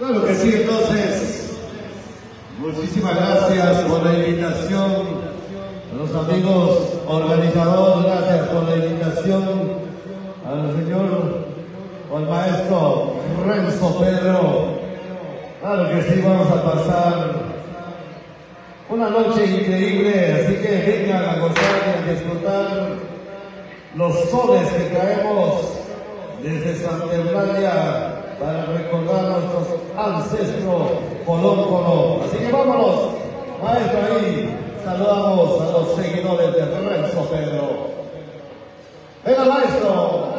Claro que sí, entonces, muchísimas gracias por la invitación a los amigos organizadores, gracias por la invitación al señor o al maestro Renzo Pedro. Claro que sí, vamos a pasar una noche increíble, así que vengan a gozar y a disfrutar los soles que traemos desde Santa Eulalia para recordar a nuestros ancestros colóncolos. Así que vámonos, maestro, ahí saludamos a los seguidores de Renzo Pedro. ¡Venga, maestro!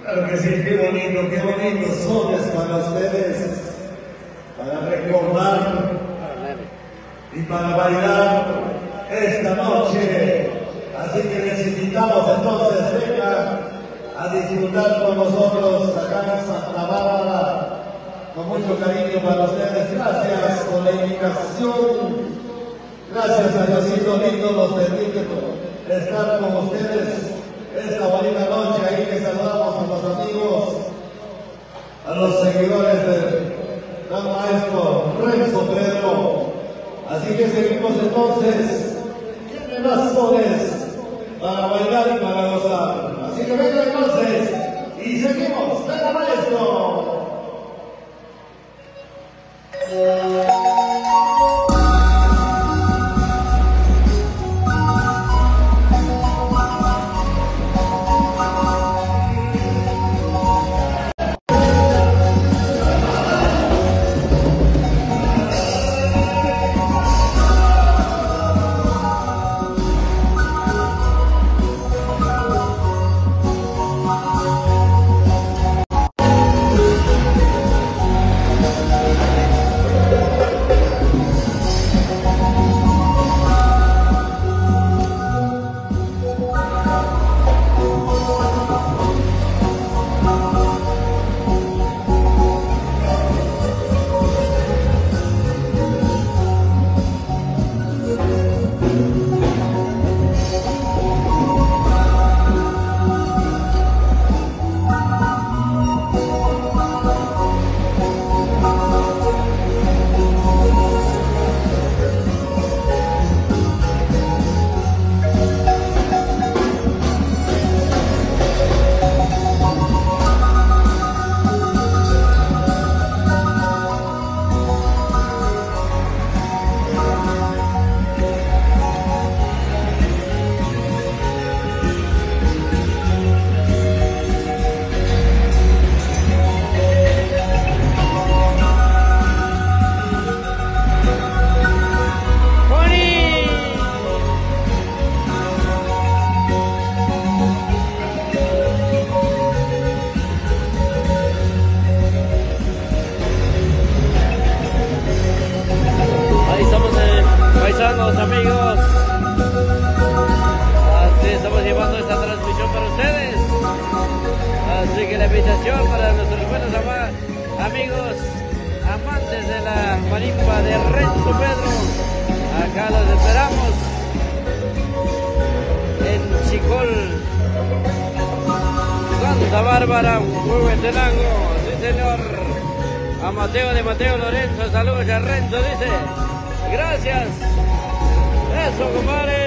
Claro que sí, qué bonitos sones para ustedes, para recordar y para bailar esta noche. Así que les invitamos entonces, venga a disfrutar con nosotros acá en Santa Bárbara, con mucho cariño para ustedes. Gracias por la invitación. Gracias a Diosito lindo nos permite estar con ustedes esta bonita noche. Ahí que saludamos a los amigos, a los seguidores del gran maestro Renzo Pedro. Así que seguimos entonces. Tienen las sones para bailar y para gozar. Así que venga entonces y seguimos. ¡Venga, maestro! Amigos, así estamos llevando esta transmisión para ustedes, así que la invitación para nuestros buenos amigos amantes de la marimba de Renzo Pedro, acá los esperamos en Chicol, Santa Bárbara, Huehuetenango. Sí señor, a Mateo de Mateo Lorenzo, saludos a Renzo, dice, gracias. Eso, compadre.